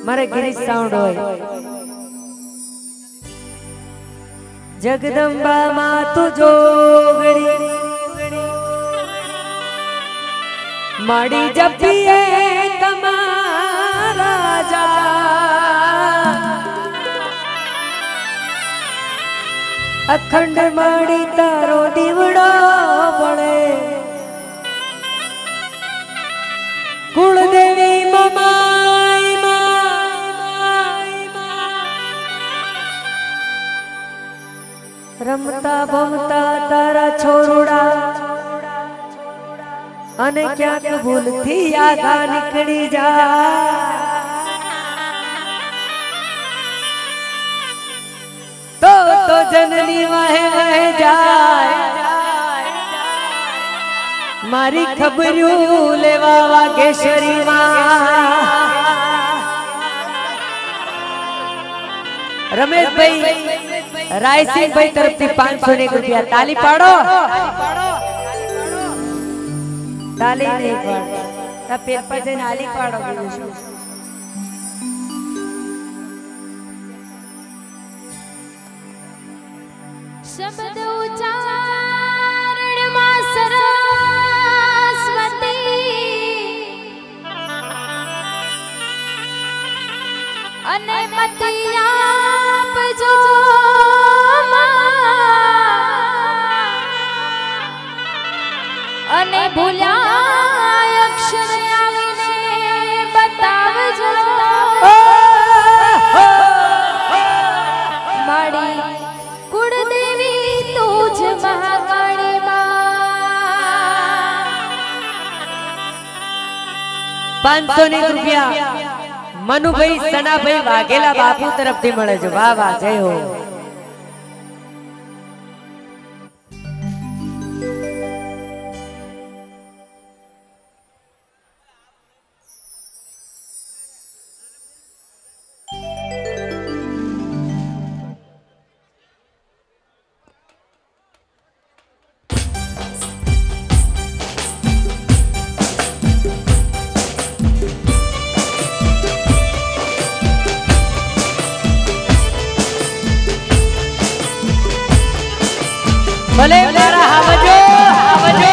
मारे गिरीश साउंड होय जगदंबा मातु जोगड़ी माड़ी जपिए तमारा जा अखंड माड़ी तारो दीवड़ो बड़े कुलदेवी ममाई रमता भमता तारा छोरुड़ा अने क्या भूल थी आगा निकली जा तो जननी वाहे वाहे जाए मारी खबरू लेवा वागेश्वरी मां रमेश भाई राय सिंह भाई तरफ थी 501 रुपया ताली पाड़ो ताली नहीं पाड़ो पेपर से नाली पाड़ो शब्द उच्चारण मां सरस्वती अने मतियाप जो अने भूल्या अक्षर आवीने बतावजो माड़ी कुलदेवी तुझ महाकाली मां 501 रुपया मनु भाई सना भाई वाघेला बापू तरफ थी मळे छे वाह वाह जय हो भले मारा हावजो हावजो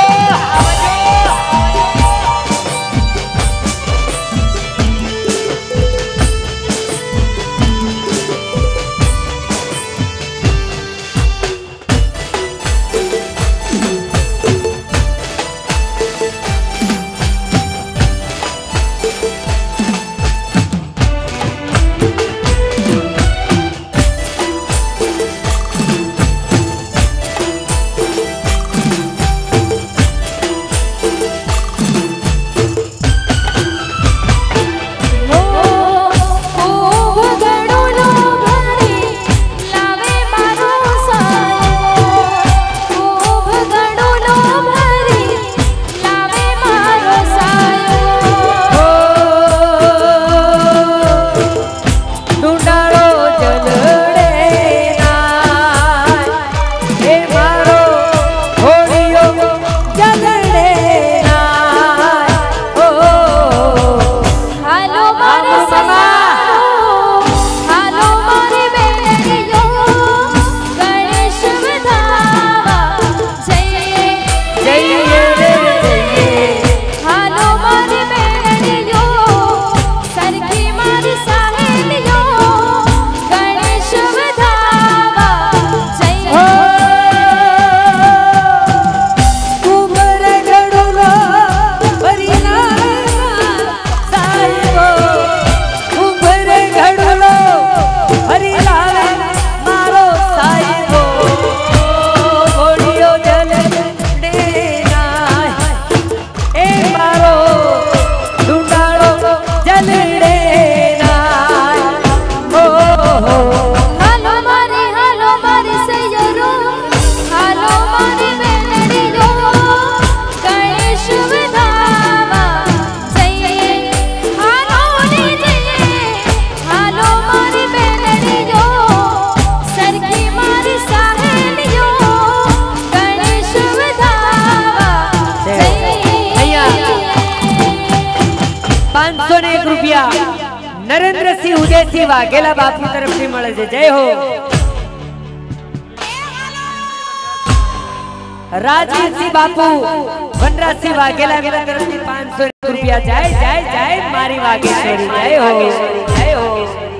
નરેન્દ્રસિંહ ઉદયસિંહ વાઘેલા બાપુ તરફથી મળે છે જય હો राजवीर बापू वनराज वाघेला तरफ 500 रुपया जय जय जय मारी वाघेश्वरी जय हो जय हो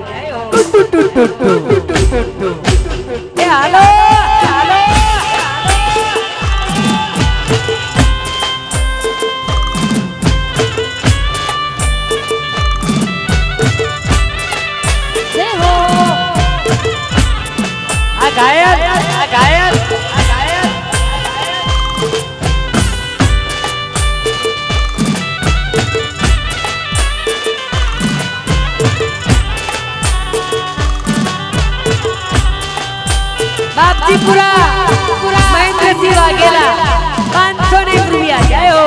हेलो हेलो जय हो आ गायक आ गायक बापजी पूरा महेंद्र सिंह वाघेला 501 रुपया जय हो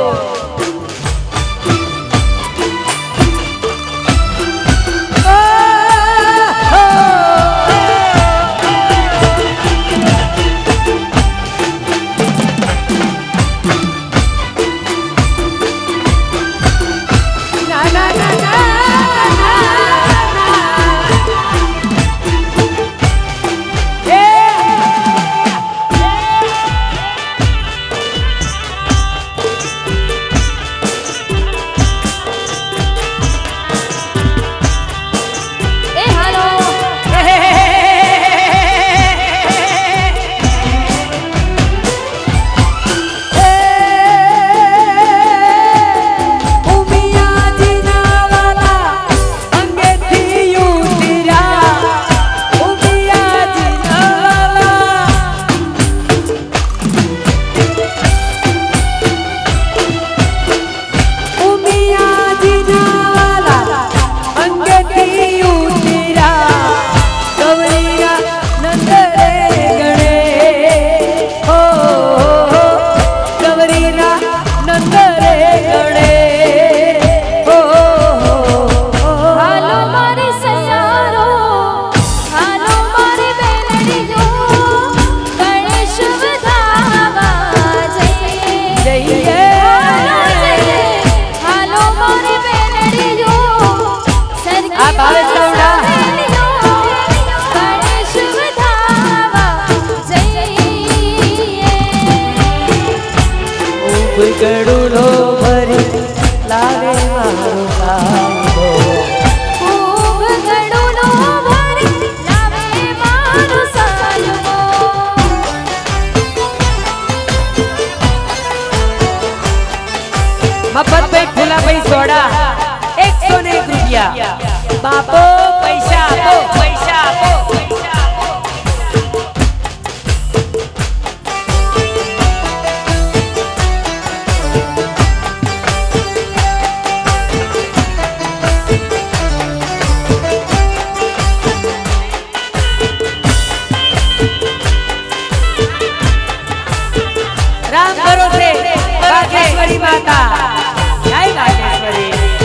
गड़ूलो भरी लावे मारो सालो खूब गड़ूलो भरी लावे मारो सालो मफत भाई फूला भाई सोडा 101 रुपया बापो पैसा आपो पैसा आपो राम भरोसे वाघेश्वरी माता जय वाघेश्वरी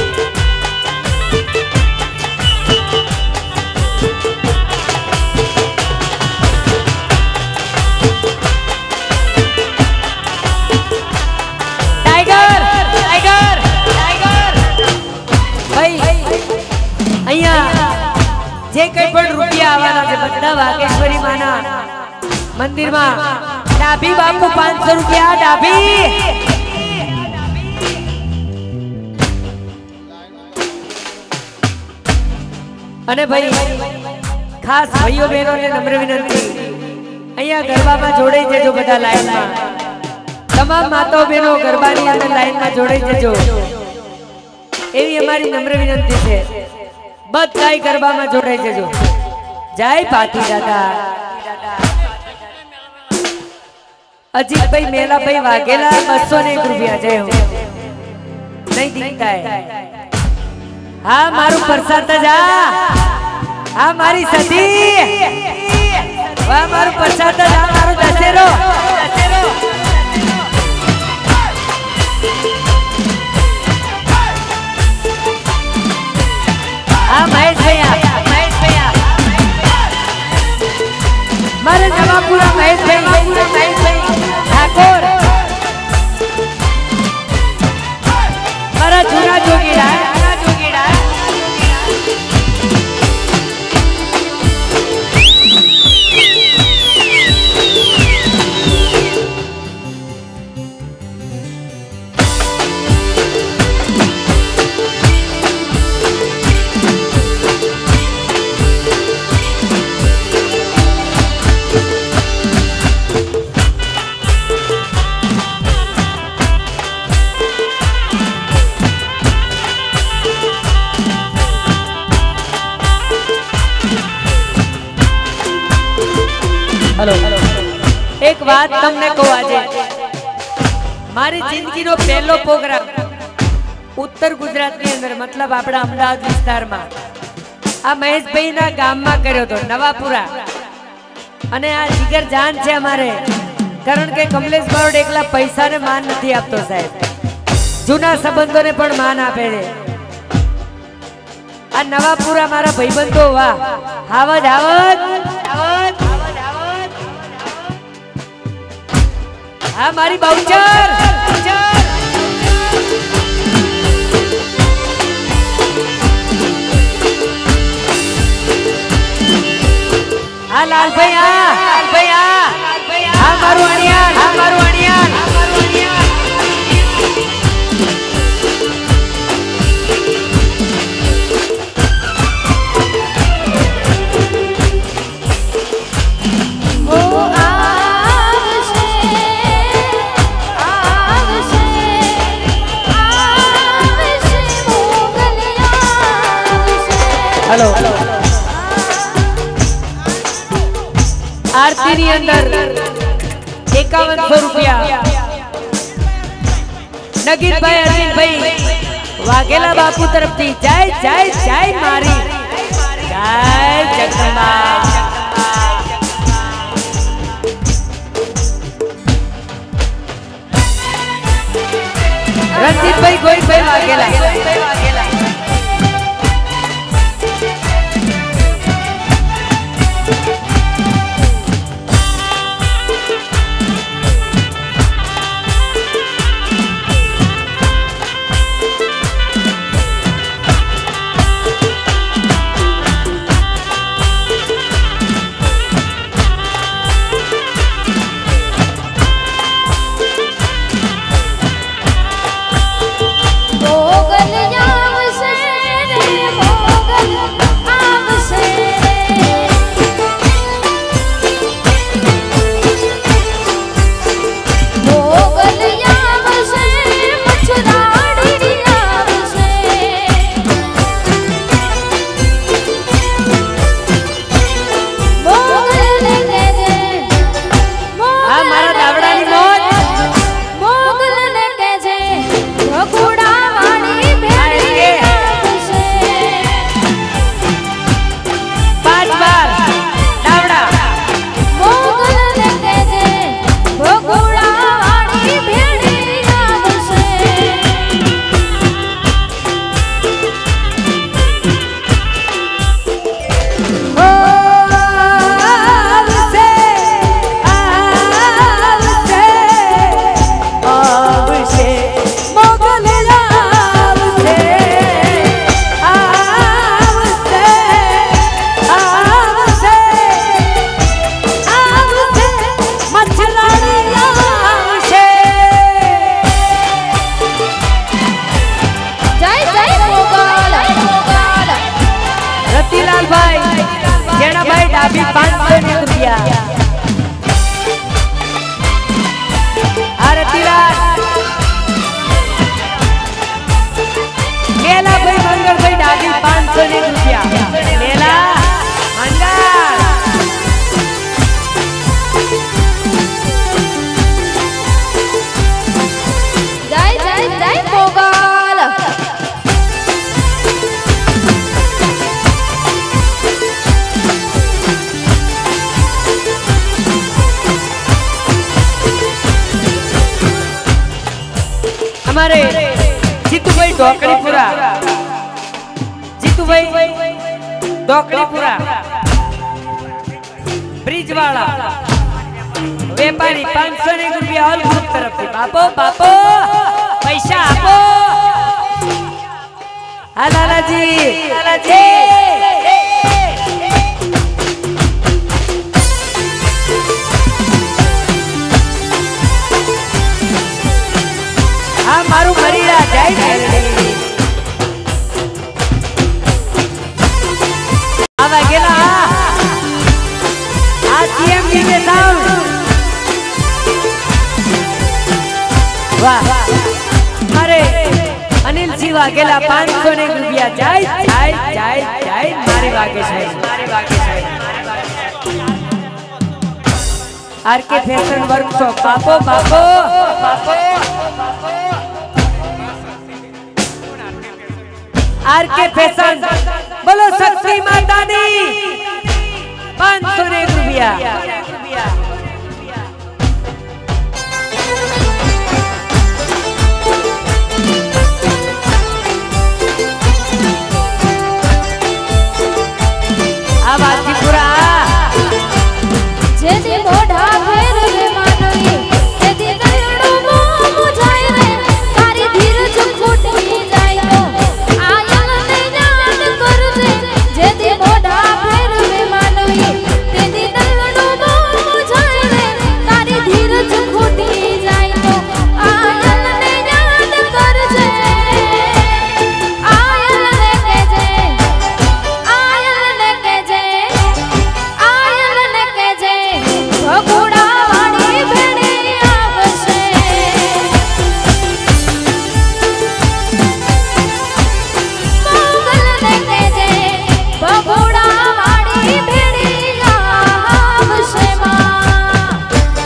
टाइगर टाइगर टाइगर भाई अहिया जे कई पण रुपया आवाना छे बधा वाघेश्वरी माना मंदिर में डाबी बापू 500 रुपया डाबी अने भाई खास भाईओ बहनों ने नम्र विनंती अहिया गरबा में जोड़ाई जजो बधा लाइन में तमाम माताओ बहनों गरबा नी अंदर लाइन में जोड़ाई जजो एवी हमारी नम्र विनंती छे बधाई गरबा में जोड़ाई जजो जय पाटी दादा अजीत भाई मेला भाई वाघेला 201 रुपया जय हो नहीं दिखता है हाँ मारू प्रसाद जा हाँ मारी सती वाह मारू प्रसाद जा मारू दशेरो हाँ महेश भैया मारे नवापुरा महेश भाई ठाकुर मारा जूना जोगीड़ा एक बात तमने कहूं आजे मारी जिंदगी नो पहलो प्रोग्राम उत्तर गुजरात ની અંદર मतलब આપડા અમદાવાદ વિસ્તારમાં આ મહેશભાઈ ના ગામમાં કર્યો તો નવાપુરા અને આ જીગર જાન છે અમારે કારણ કે કમલેશ બારોડ એકલા પૈસાને માન નથી આપતો સાહેબ જૂના સંબંધોને પણ માન આપે છે આ નવાપુરા મારા ભાઈબંધો વાહ હાવજ હાવજ હાવજ હા મારી બાઉચર हाँ लाल भैया हाँ मारू अनियान हाँ मारू अनियान हेलो आरती नी अंदर 5100 रुपया नगीन भाई अरविंद भाई वाघेला बापू तरफ थी जय जय जय मारी जय जगदम्बा रंजीत भाई गोई भाई वाघेला हमारे जीतू भाई डोकड़ीपुरा ब्रिज वाला व्यापारी 501 रुपया ऑल ग्रुप तरफ से बापो बापो पैसा आपो लाला जी हाँ मारू मरीड़ा जय जय आवा गेला आज सीएम जी के साउंड वाह अरे अनिल जी वाघेला 501 रुपया जय जय जय जय मारे वाघेश भाई आरके फैशन वर्कशॉप बापो बापो बापो आरके फैशन बोलो शक्ति माता दी 500 रुपया जेदी मोढ़ा फेर रे मानोई तेदी नयनो मोह मुझाए रे तारी धीरज फूटी जाए तो आयल ने याद कर दे जेदी मोढ़ा फेर रे मानोई तेदी नयनो मोह मुझाए रे तारी धीरज फूटी जाए तो आयल ने याद कर दे आयल ने के जे भगोड़ा वाणी भेड़ी आवशे मोगल देखे जे भगोड़ा वाणी भेड़ी आवशे मां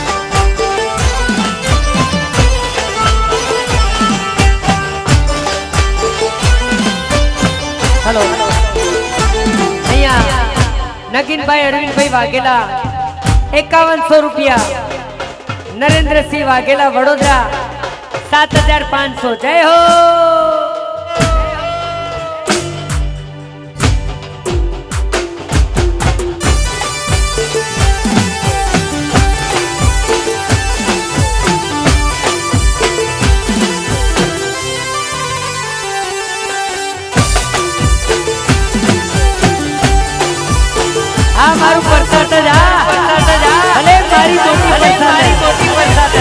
हेलो भैया नगिन भाई अरविंद भाई वाघेला 5100 रुपया नरेंद्र सिंह वाघेला वडोदरा 7500 जय हो हाँ मारू परसाट जा अरे मारी कोटी परसाट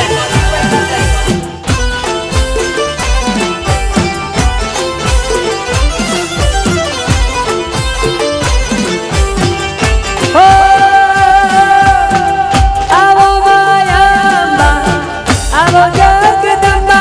आवो माया आवो जगदम्बा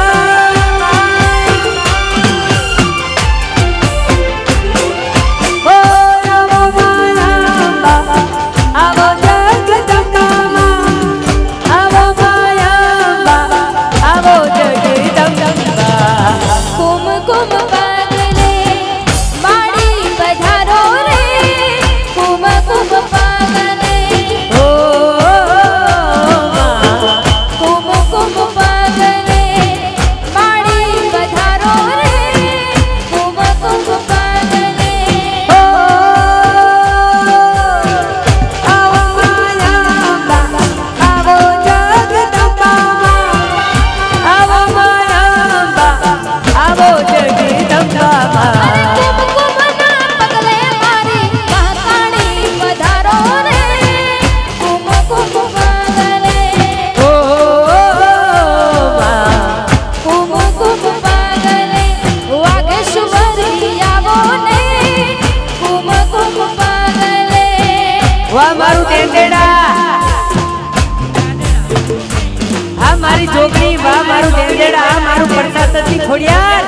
हमारी जोगनी वाह मारू देंदेड़ा मारू प्रसाद दी खोड़ियार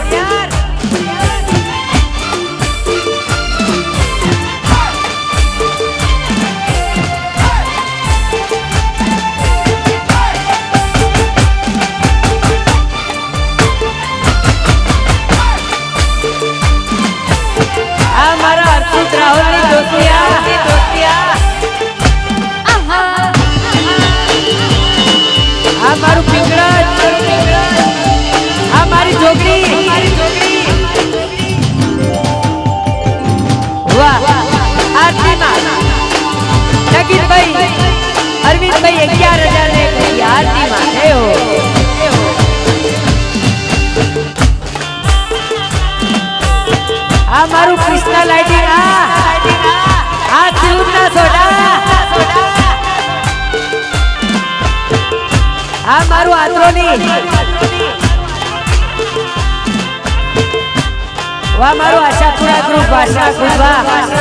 हमारा अर्पित राहुल ने दोस्तिया हमारू पिंगड़ा हमारी जोगनी वाह आरती मां नगिन भाई अरविंद भाई 11,000 ने आरती मां है हो हमारू कृष्णा लाइटिंग आ सिलुना सोडा हमारू आत्रोनी वाह मारू आशापुरा ग्रुप आशा गुलवा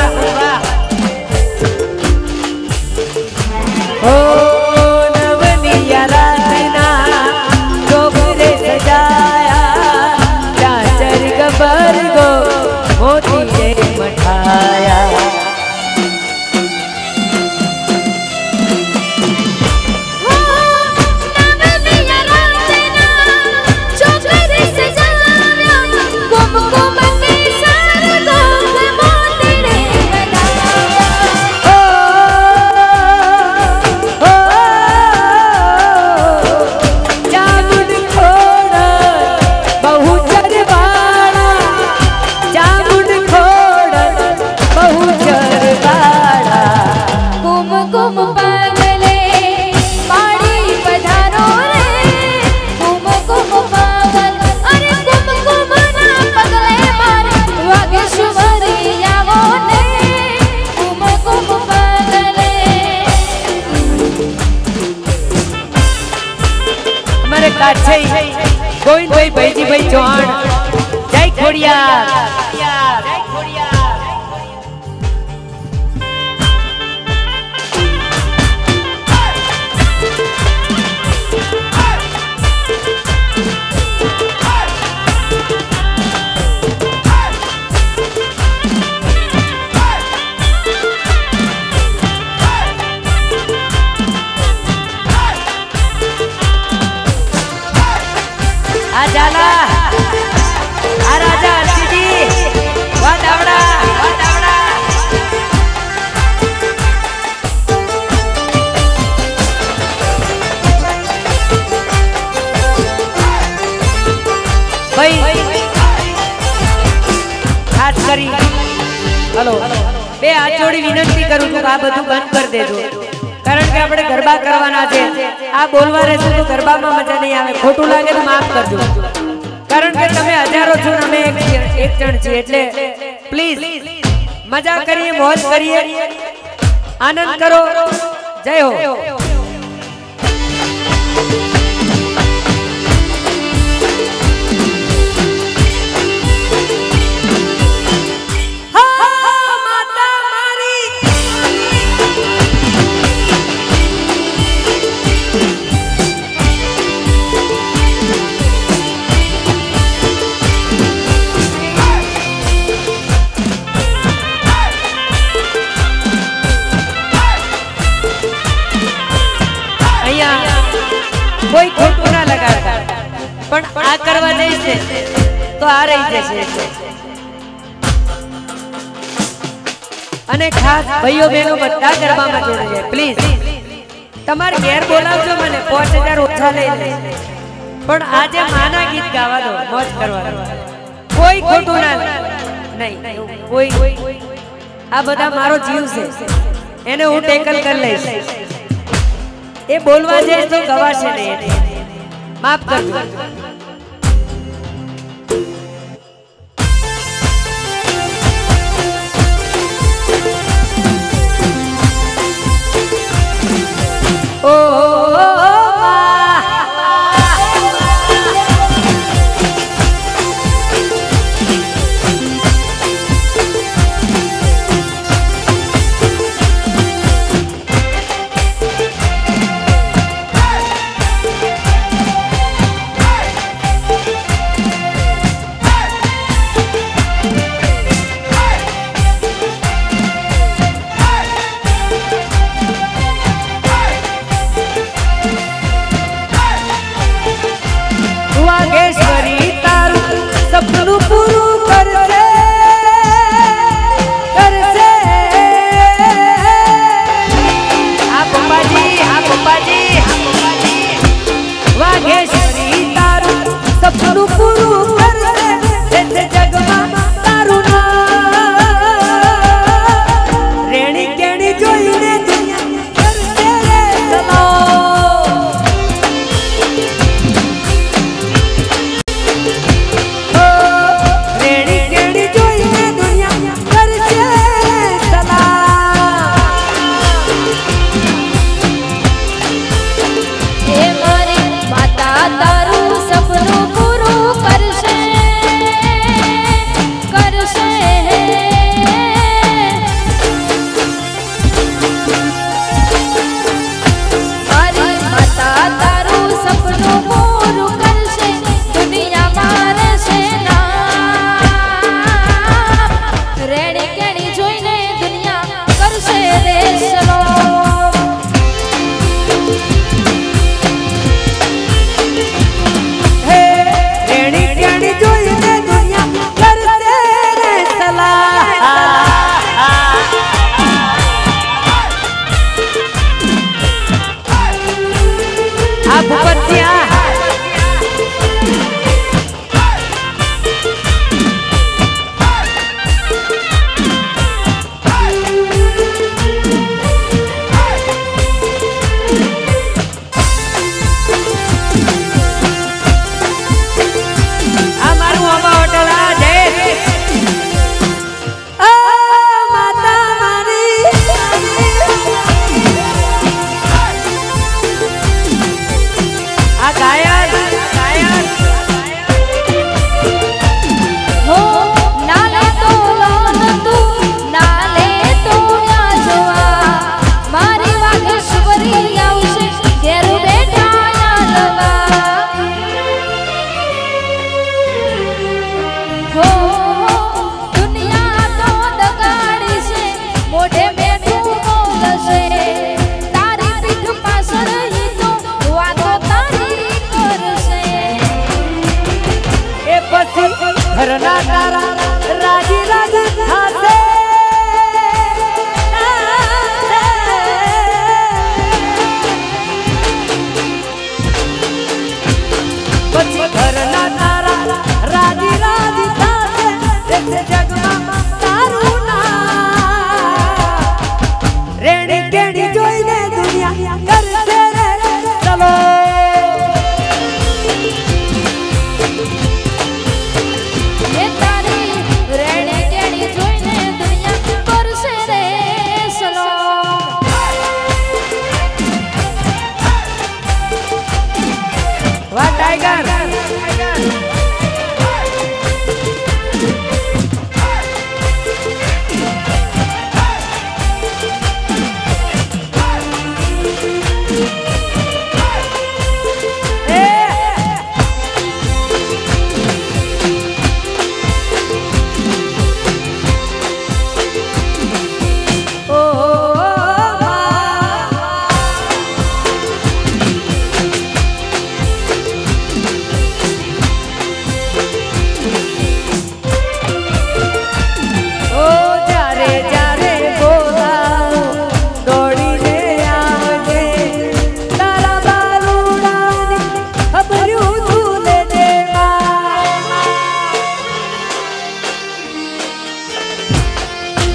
ओ नवनिया रातना जोगरे सजाया चाचर गबर गो मोती मठाया साथ છે ગોવિંદભાઈ ભાઈજીભાઈ ચૌહાણ જય ખોડિયાર जाला आ राजा हर्षिजी वाह दावड़ा भाई खास करी हेलो बे हाथ जोड़ी विनंती करूं છું આ બધું બંધ કરી દેજો કારણ કે આપણે ગરબા કરવાના છે આ બોલવા રહેશું તો ગરબામાં મજા નહીં આવે ખોટું લાગે તો માફ કરજો કારણ કે તમે હજારો છો ને અમે એક જણ છીએ એટલે પ્લીઝ મજા કરીએ મોજ કરીએ આનંદ કરો જય હો कोई खोटू ना लगाता पण आ करवा जैसे तो आ रही जैसे अने खास भाईओ बहनों बधा गरबा में जोड़े जाए प्लीज तमार घेर बोलावजो मने 5000 ओछा लई ले पण आजे माना गीत गावा दो मौज करवा दो कोई खोटू ना नहीं कोई आ बधा मारो जीव छे एने हूँ टेकल कर लईश ये बोलवा जाए तो गवाशे नहीं माफ कर दो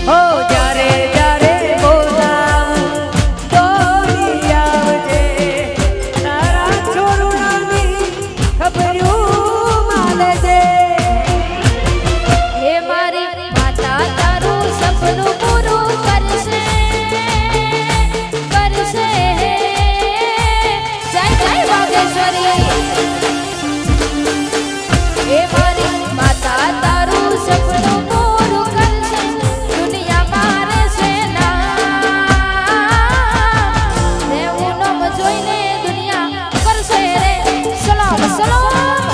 હો જ્યારે જ્યારે બોલાવું દોડી આવજે તારા છોરુણાની ખબર્યું માલજે હે મારી માતા તારું સપનું પૂરું કરશે કરશે જય જય વાગેશ્વરી હે મારી માતા તારું સપનું પૂરું કરશે દુનિયામાં રહેશે ના દેવું નામ જોઈને દુનિયા કરશે રે સલામ સલામ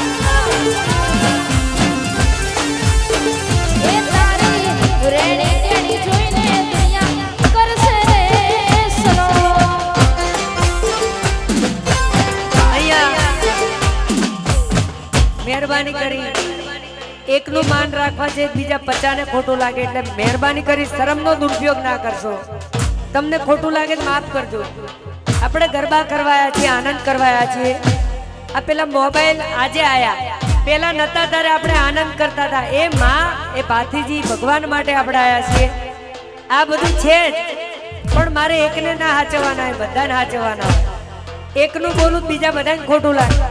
એ તારી રેણી રેણી જોઈને દુનિયા કરશે રે સલામ અહીંયા મહેરબાની કરી એકનું માન રાખવા છે બીજા 50 ને ખોટું લાગે એટલે મહેરબાની કરી શરમનો દુરુપયોગ ના કરશો તમને ખોટું લાગે તો માફ કરજો આપણે ગરબા કરવાયા છીએ આનંદ કરવાયા છીએ આ પેલા મોબાઈલ આજે આયા પેલા નતા ત્યારે આપણે આનંદ કરતા હતા એ માં એ ભાથીજી ભગવાન માટે આપણે આયા છીએ આ બધું છે જ પણ મારે એકને ના હાચવાના બધાને હાચવાના એકનું બોલું બીજા બધાને ખોટું લાગે